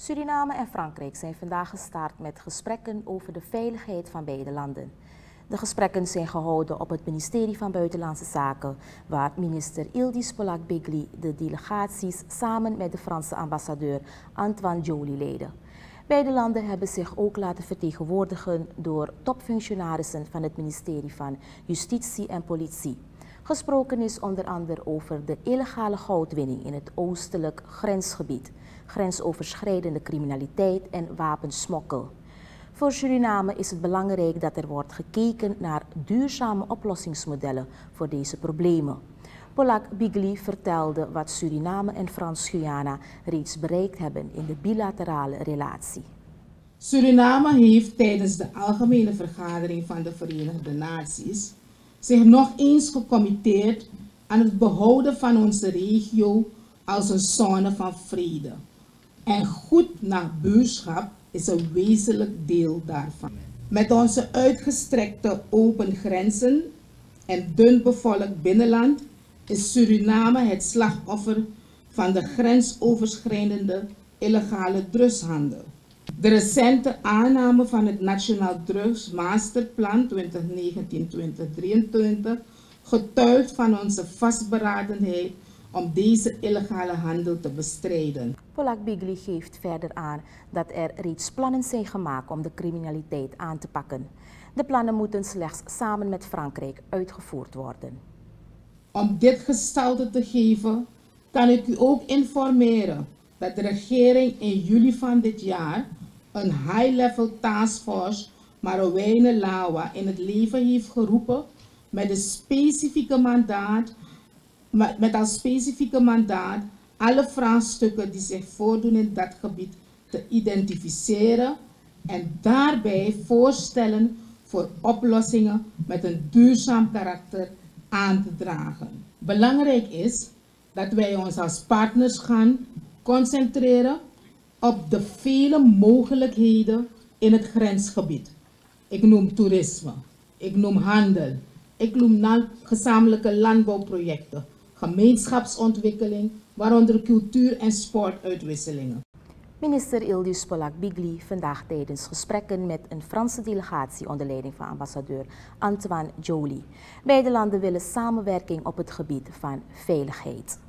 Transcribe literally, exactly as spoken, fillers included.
Suriname en Frankrijk zijn vandaag gestart met gesprekken over de veiligheid van beide landen. De gesprekken zijn gehouden op het ministerie van Buitenlandse Zaken, waar minister Yildiz Polak-Bigli de delegaties samen met de Franse ambassadeur Antoine Joly leidde. Beide landen hebben zich ook laten vertegenwoordigen door topfunctionarissen van het ministerie van Justitie en Politie. Gesproken is onder andere over de illegale goudwinning in het oostelijk grensgebied, grensoverschrijdende criminaliteit en wapensmokkel. Voor Suriname is het belangrijk dat er wordt gekeken naar duurzame oplossingsmodellen voor deze problemen. Polak-Bigli vertelde wat Suriname en Frans-Guyana reeds bereikt hebben in de bilaterale relatie. Suriname heeft tijdens de algemene vergadering van de Verenigde Naties zich nog eens gecommitteerd aan het behouden van onze regio als een zone van vrede. En goed nabuurschap is een wezenlijk deel daarvan. Met onze uitgestrekte open grenzen en dun bevolkt binnenland is Suriname het slachtoffer van de grensoverschrijdende illegale drugshandel. De recente aanname van het Nationaal Drugs Masterplan twintig negentien tot twintig drieëntwintig getuigt van onze vastberadenheid om deze illegale handel te bestrijden. Polak-Bigli geeft verder aan dat er reeds plannen zijn gemaakt om de criminaliteit aan te pakken. De plannen moeten slechts samen met Frankrijk uitgevoerd worden. Om dit gestalte te geven, kan ik u ook informeren dat de regering in juli van dit jaar een high-level taskforce Marouwijne Lawa in het leven heeft geroepen met een specifieke mandaat, met als specifieke mandaat alle vraagstukken die zich voordoen in dat gebied te identificeren en daarbij voorstellen voor oplossingen met een duurzaam karakter aan te dragen. Belangrijk is dat wij ons als partners gaan concentreren op de vele mogelijkheden in het grensgebied. Ik noem toerisme, ik noem handel, ik noem gezamenlijke landbouwprojecten, gemeenschapsontwikkeling, waaronder cultuur- en sportuitwisselingen. Minister Yildiz Polak-Bigli vandaag tijdens gesprekken met een Franse delegatie onder leiding van ambassadeur Antoine Joly. Beide landen willen samenwerking op het gebied van veiligheid.